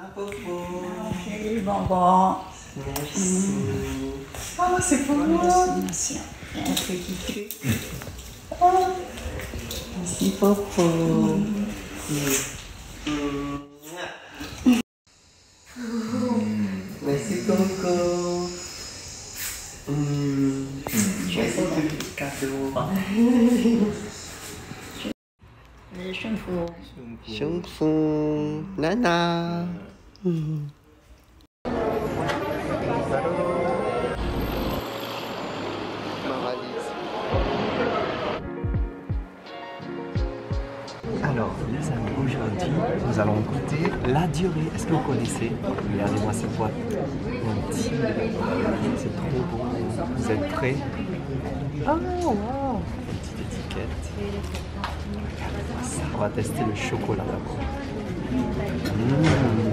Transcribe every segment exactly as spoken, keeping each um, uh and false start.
Ah, Popo. Chérie, bonbon. Merci. Ah, c'est pour moi. Merci. Il y a un petit truc. Merci, Popo. Merci, Coco. Je vais Merci, faire petit cadeau. le chou-fou. Chou-fou. Nana. Ma valise. Alors, les amis, aujourd'hui, nous allons goûter la durée. Est-ce que vous connaissez? Regardez-moi cette boîte. Mon petit. C'est trop bon. Vous êtes prêts? Oh, wow. Une petite étiquette. Regardez-moi ça. On va tester le chocolat d'abord. Mmh.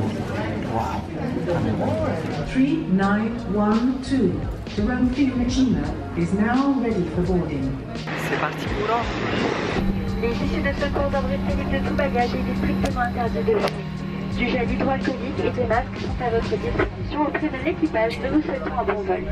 Wow. three nine one two. Jerome Finimachina is now ready for boarding. C'est parti pour Rome. Les issues de secours d'ordre disponibles de tout bagage et il est strictement interdit de voler. Du gel hydroalcoolique et des masques sont à votre disposition auprès de l'équipage. Nous vous souhaitons un bon vol.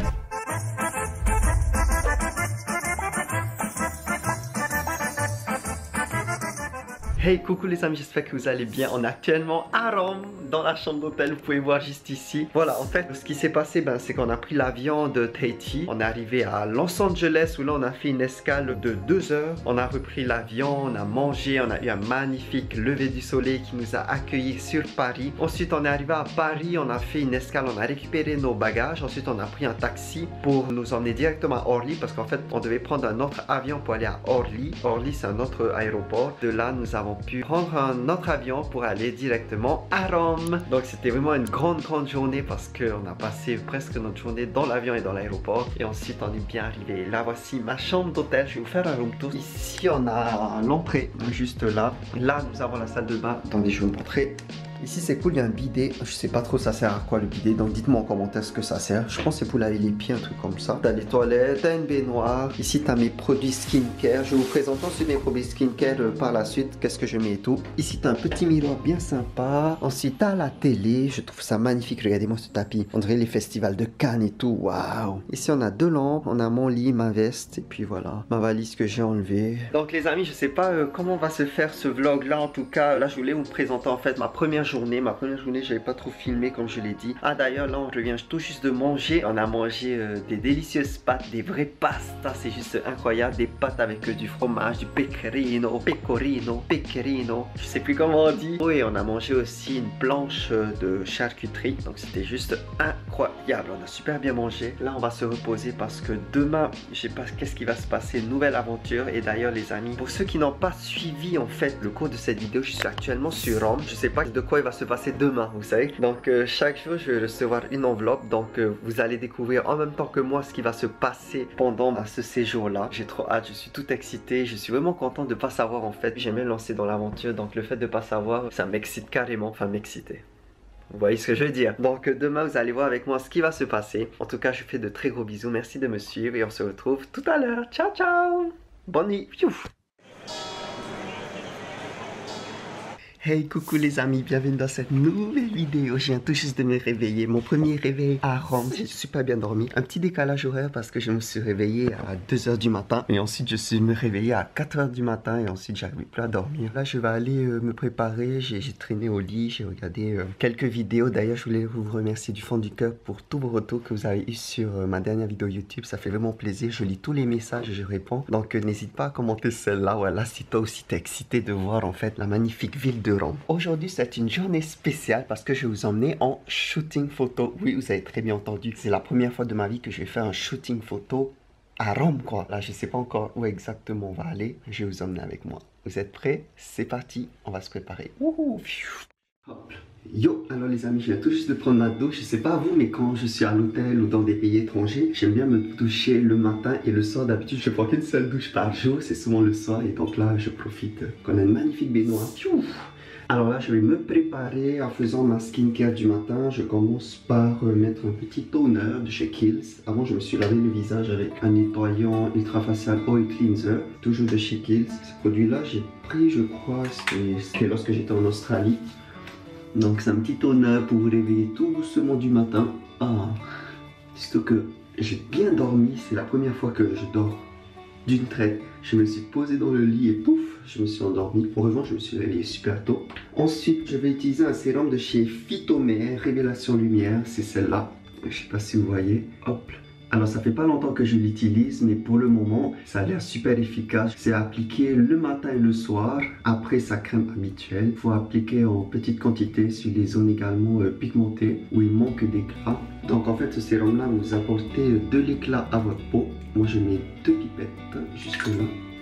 Hey, coucou les amis, j'espère que vous allez bien. On est actuellement à Rome, dans la chambre d'hôtel, vous pouvez voir juste ici. Voilà, en fait, ce qui s'est passé, ben, c'est qu'on a pris l'avion de Tahiti. On est arrivé à Los Angeles, où là, on a fait une escale de deux heures. On a repris l'avion, on a mangé, on a eu un magnifique lever du soleil qui nous a accueillis sur Paris. Ensuite, on est arrivé à Paris, on a fait une escale, on a récupéré nos bagages. Ensuite, on a pris un taxi pour nous emmener directement à Orly, parce qu'en fait, on devait prendre un autre avion pour aller à Orly. Orly, c'est un autre aéroport. De là, nous avons pu prendre un autre avion pour aller directement à Rome. Donc c'était vraiment une grande grande journée parce qu'on a passé presque notre journée dans l'avion et dans l'aéroport. Et ensuite on est bien arrivé. Là voici ma chambre d'hôtel. Je vais vous faire un room tour. Ici on a l'entrée juste là. Là nous avons la salle de bain. Attendez, je vais vous montrer. Ici c'est cool, il y a un bidet. Je sais pas trop ça sert à quoi le bidet, donc dites-moi en commentaire ce que ça sert. Je pense que c'est pour laver les pieds, un truc comme ça. T'as les toilettes, t'as une baignoire. Ici t'as mes produits skincare. Je vais vous présenter ensuite mes produits skincare euh, par la suite. Qu'est-ce que je mets et tout. Ici t'as un petit miroir bien sympa. Ensuite t'as la télé. Je trouve ça magnifique. Regardez-moi ce tapis. On dirait les festivals de Cannes et tout. Waouh. Ici on a deux lampes. On a mon lit, ma veste et puis voilà ma valise que j'ai enlevée. Donc les amis, je sais pas euh, comment va se faire ce vlog là. En tout cas, là je voulais vous présenter en fait ma première journée. Ma première journée, j'avais pas trop filmé comme je l'ai dit. Ah d'ailleurs, là on revient tout juste de manger. On a mangé euh, des délicieuses pâtes, des vraies pastas. C'est juste incroyable. Des pâtes avec euh, du fromage, du pecorino, pecorino, pecorino. Je sais plus comment on dit. Oui, on a mangé aussi une planche euh, de charcuterie. Donc c'était juste incroyable. On a super bien mangé. Là, on va se reposer parce que demain, je sais pas qu'est-ce qui va se passer. Une nouvelle aventure. Et d'ailleurs, les amis, pour ceux qui n'ont pas suivi en fait le cours de cette vidéo, je suis actuellement sur Rome. Je sais pas de quoi il va se passer demain, vous savez. Donc euh, chaque jour je vais recevoir une enveloppe. Donc euh, vous allez découvrir en même temps que moi ce qui va se passer pendant euh, ce séjour là. J'ai trop hâte, je suis tout excité. Je suis vraiment content de pas savoir en fait. J'aime bien lancer dans l'aventure. Donc le fait de pas savoir, ça m'excite carrément. Enfin m'exciter. Vous voyez ce que je veux dire. Donc euh, demain vous allez voir avec moi ce qui va se passer. En tout cas je vous fais de très gros bisous. Merci de me suivre et on se retrouve tout à l'heure. Ciao ciao. Bonne nuit. Piouf. Hey, coucou les amis, bienvenue dans cette nouvelle vidéo. Je viens tout juste de me réveiller. Mon premier réveil à Rome. J'ai super bien dormi. Un petit décalage horaire parce que je me suis réveillé à deux heures du matin. Et ensuite, je suis me réveillé à quatre heures du matin. Et ensuite, j'arrivais plus à dormir. Là, je vais aller euh, me préparer. J'ai traîné au lit. J'ai regardé euh, quelques vidéos. D'ailleurs, je voulais vous remercier du fond du cœur pour tous vos retours que vous avez eu sur euh, ma dernière vidéo YouTube. Ça fait vraiment plaisir. Je lis tous les messages et je réponds. Donc, euh, n'hésite pas à commenter celle-là. Voilà, si toi aussi t'es excité de voir en fait la magnifique ville de Rome. Aujourd'hui, c'est une journée spéciale parce que je vais vous emmener en shooting photo. Oui, vous avez très bien entendu. C'est la première fois de ma vie que je vais faire un shooting photo à Rome, quoi. Là, je sais pas encore où exactement on va aller. Je vais vous emmener avec moi. Vous êtes prêts? C'est parti. On va se préparer. Wouhou. Hop. Yo, alors les amis, je viens tout juste de prendre ma douche. Je sais pas vous, mais quand je suis à l'hôtel ou dans des pays étrangers, j'aime bien me doucher le matin et le soir. D'habitude, je prends qu'une seule douche par jour. C'est souvent le soir et donc là, je profite qu'on a une magnifique baignoire. Piouf. Alors là, je vais me préparer en faisant ma skincare du matin. Je commence par mettre un petit toner de chez Kiehl's. Avant, je me suis lavé le visage avec un nettoyant Ultra Facial Oil Cleanser, toujours de chez Kiehl's. Ce produit-là, j'ai pris, je crois, c'était lorsque j'étais en Australie. Donc c'est un petit honneur pour vous réveiller tout doucement du matin. Ah, surtout que j'ai bien dormi, c'est la première fois que je dors d'une traite. Je me suis posé dans le lit et pouf, je me suis endormi. En revanche, je me suis réveillé super tôt. Ensuite, je vais utiliser un sérum de chez Phytomère, Révélation Lumière, c'est celle-là. Je sais pas si vous voyez. Hop. Alors ça fait pas longtemps que je l'utilise, mais pour le moment ça a l'air super efficace. C'est appliqué le matin et le soir après sa crème habituelle. Il faut appliquer en petite quantité sur les zones également euh, pigmentées où il manque d'éclat. Donc en fait ce sérum là vous apportez de l'éclat à votre peau. Moi je mets deux pipettes juste là.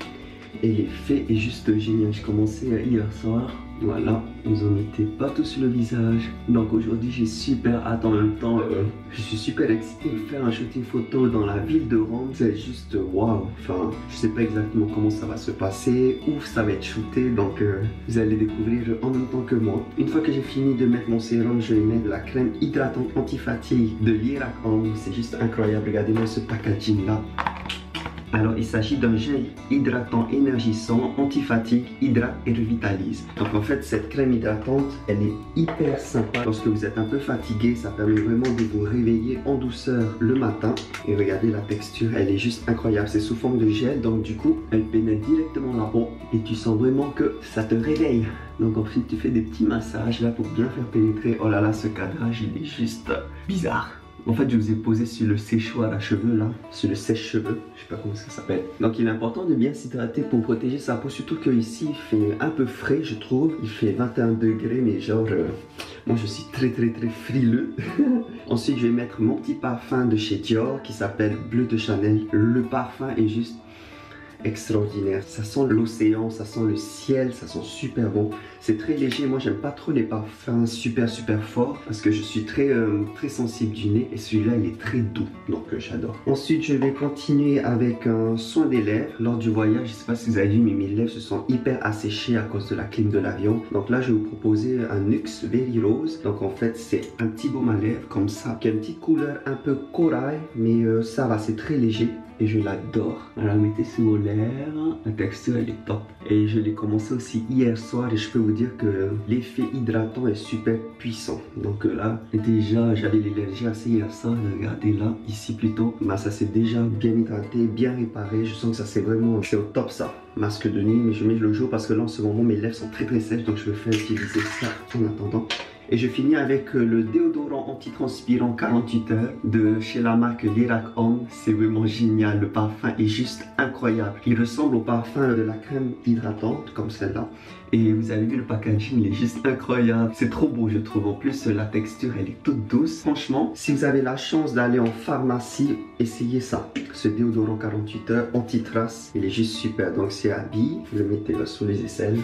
Et l'effet est juste génial. J'ai commencé hier soir. Voilà, vous en mettez pas tout sur le visage. Donc aujourd'hui j'ai super hâte en même temps. Euh, je suis super excité de faire un shooting photo dans la ville de Rome. C'est juste waouh. Enfin, je sais pas exactement comment ça va se passer, où ça va être shooté. Donc euh, vous allez découvrir en même temps que moi. Une fois que j'ai fini de mettre mon sérum, je vais mettre la crème hydratante anti-fatigue de l'Irak Homme. C'est juste incroyable. Regardez-moi ce packaging là. Alors il s'agit d'un gel hydratant énergisant, anti-fatigue, hydrate et revitalise. Donc en fait cette crème hydratante, elle est hyper sympa. Lorsque vous êtes un peu fatigué, ça permet vraiment de vous réveiller en douceur le matin. Et regardez la texture, elle est juste incroyable. C'est sous forme de gel, donc du coup elle pénètre directement la peau et tu sens vraiment que ça te réveille. Donc ensuite tu fais des petits massages là pour bien faire pénétrer. Oh là là, ce cadrage il est juste bizarre. En fait, je vous ai posé sur le séchoir à cheveux là, sur le sèche-cheveux, je sais pas comment ça s'appelle. Donc il est important de bien s'hydrater pour protéger sa peau, surtout que ici il fait un peu frais je trouve. Il fait vingt et un degrés, mais genre, euh, moi je suis très très très frileux. Ensuite je vais mettre mon petit parfum de chez Dior qui s'appelle Bleu de Chanel. Le parfum est juste extraordinaire. Ça sent l'océan, ça sent le ciel, ça sent super bon. C'est très léger. Moi j'aime pas trop les parfums super super forts parce que je suis très euh, très sensible du nez et celui-là il est très doux, donc euh, j'adore. Ensuite je vais continuer avec un soin des lèvres. Lors du voyage, je sais pas si vous avez vu, mais mes lèvres se sont hyper asséchées à cause de la clim de l'avion. Donc là je vais vous proposer un Nuxe Berry Rose. Donc en fait c'est un petit baume à lèvres comme ça qui a une petite couleur un peu corail, mais euh, ça va, c'est très léger. Et je l'adore. Alors mettez sur vos lèvres, la texture elle est top. Et je l'ai commencé aussi hier soir et je peux vous dire que l'effet hydratant est super puissant. Donc là, déjà j'avais les lèvres assez hier soir, regardez là, ici plutôt. Bah, ça s'est déjà bien hydraté, bien réparé. Je sens que ça c'est vraiment, c'est au top ça. Masque de nuit, mais je mets le jour parce que là en ce moment mes lèvres sont très très sèches, donc je vais faire utiliser ça en attendant. Et je finis avec le déodorant antitranspirant quarante-huit heures de chez la marque l'Irak Homme. C'est vraiment génial, le parfum est juste incroyable. Il ressemble au parfum de la crème hydratante comme celle-là. Et vous avez vu le packaging, il est juste incroyable. C'est trop beau je trouve. En plus la texture elle est toute douce. Franchement, si vous avez la chance d'aller en pharmacie, essayez ça. Ce déodorant quarante-huit heures anti-trace, il est juste super. Donc c'est à billes, vous le mettez là sous les aisselles.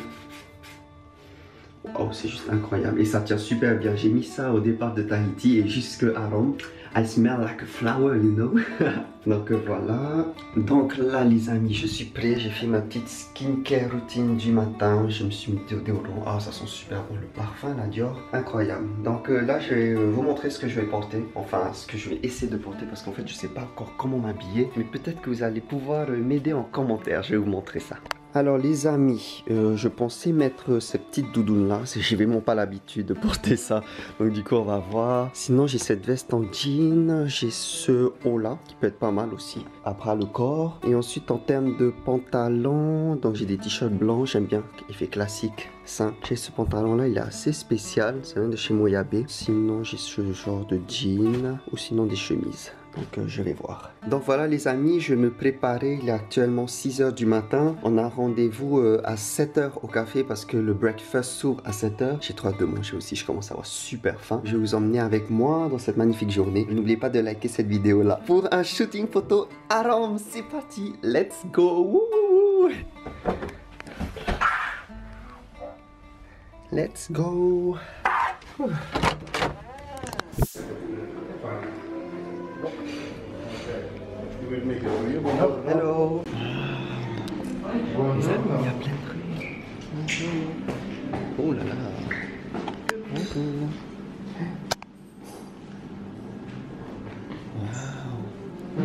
Oh, c'est juste incroyable et ça tient super bien. J'ai mis ça au départ de Tahiti et jusque à Rome. I smell like a flower, you know. Donc voilà. Donc là les amis, je suis prêt. J'ai fait ma petite skincare routine du matin. Je me suis mis au déodorant. Ah, ça sent super bon. Le parfum, la Dior, incroyable. Donc euh, là je vais vous montrer ce que je vais porter. Enfin, ce que je vais essayer de porter parce qu'en fait je sais pas encore comment m'habiller. Mais peut-être que vous allez pouvoir m'aider en commentaire. Je vais vous montrer ça. Alors les amis, euh, je pensais mettre cette petite doudoune là, j'ai vraiment pas l'habitude de porter ça, donc du coup on va voir. Sinon j'ai cette veste en jean, j'ai ce haut là qui peut être pas mal aussi, après le corps. Et ensuite en termes de pantalon, donc j'ai des t-shirts blancs, j'aime bien, effet classique, simple. J'ai ce pantalon là, il est assez spécial, ça vient de chez Moyabe. Sinon j'ai ce genre de jean, ou sinon des chemises. Donc euh, je vais voir. Donc voilà les amis, je vais me préparer. Il est actuellement six heures du matin. On a rendez-vous euh, à sept heures au café parce que le breakfast s'ouvre à sept heures. J'ai trop hâte de manger aussi, je commence à avoir super faim. Je vais vous emmener avec moi dans cette magnifique journée. N'oubliez pas de liker cette vidéo là pour un shooting photo à Rome. C'est parti, let's go. Wouhou. Let's go. Hello. Les amis, il y a plein de trucs. Bonjour. Oh là là. Bonjour. Wow.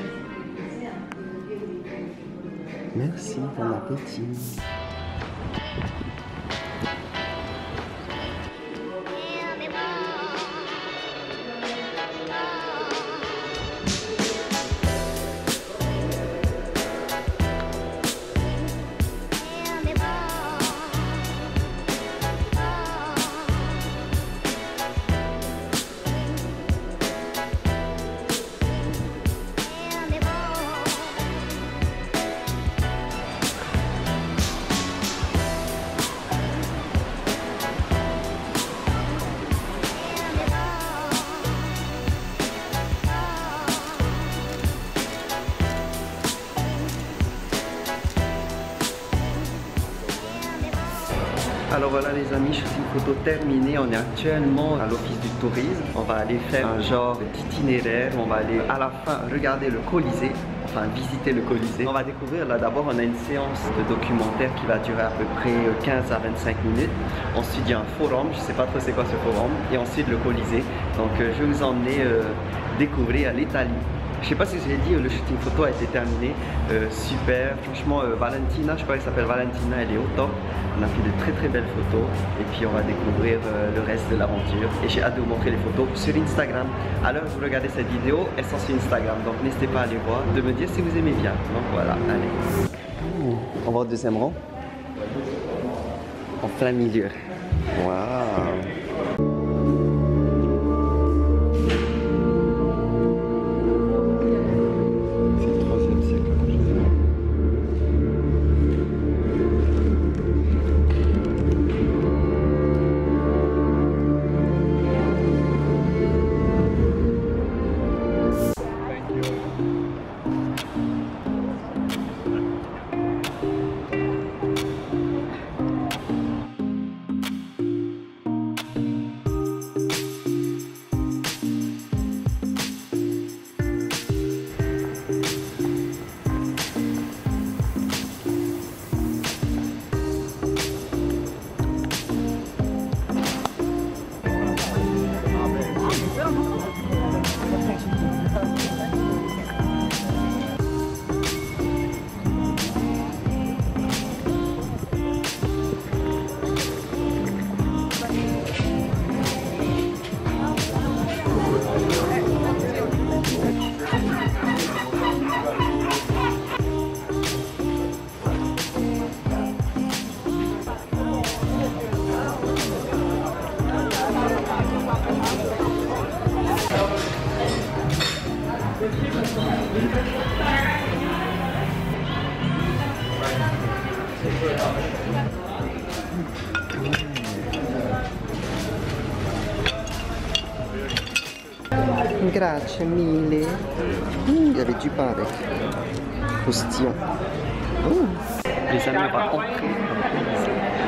Merci, bon appétit. Alors voilà les amis, je suis une photo terminée. On est actuellement à l'office du tourisme. On va aller faire un genre d'itinéraire. On va aller à la fin regarder le Colisée, enfin visiter le Colisée. On va découvrir là d'abord, on a une séance de documentaire qui va durer à peu près quinze à vingt-cinq minutes. Ensuite il y a un forum, je sais pas trop c'est quoi ce forum. Et ensuite le Colisée. Donc euh, je vais vous emmener euh, découvrir l'Italie. Je sais pas si je l'ai dit, le shooting photo a été terminé, euh, super, franchement euh, Valentina, je crois qu'elle s'appelle Valentina, elle est au top. On a fait de très très belles photos et puis on va découvrir euh, le reste de l'aventure. Et j'ai hâte de vous montrer les photos sur Instagram. À l'heure où vous regardez cette vidéo, elles sont sur Instagram, donc n'hésitez pas à aller voir, de me dire si vous aimez bien. Donc voilà, allez. Ouh, on va au deuxième rang. En plein milieu. Waouh. Grazie mille. Mmh, il y avait du pain avec. Postillon. Mmh. Les amis, on va entrer dans le Colisée.